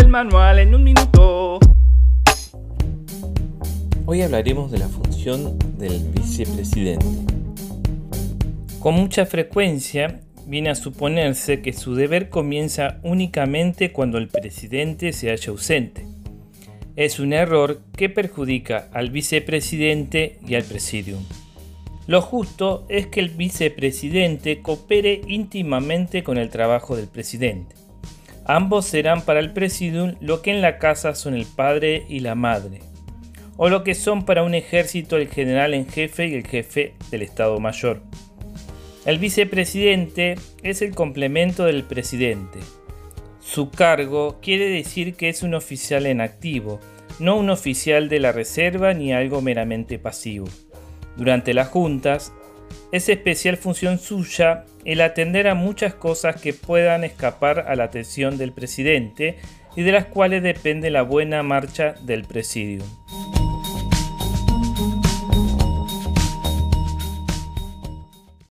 manual en un minuto. Hoy hablaremos de la función del vicepresidente. Con mucha frecuencia viene a suponerse que su deber comienza únicamente cuando el presidente se halla ausente. Es un error que perjudica al vicepresidente y al presidium. Lo justo es que el vicepresidente coopere íntimamente con el trabajo del presidente. Ambos serán para el presidium lo que en la casa son el padre y la madre, o lo que son para un ejército el general en jefe y el jefe del Estado Mayor. El vicepresidente es el complemento del presidente. Su cargo quiere decir que es un oficial en activo, no un oficial de la reserva ni algo meramente pasivo. Durante las juntas, es especial función suya el atender a muchas cosas que puedan escapar a la atención del presidente y de las cuales depende la buena marcha del presidium.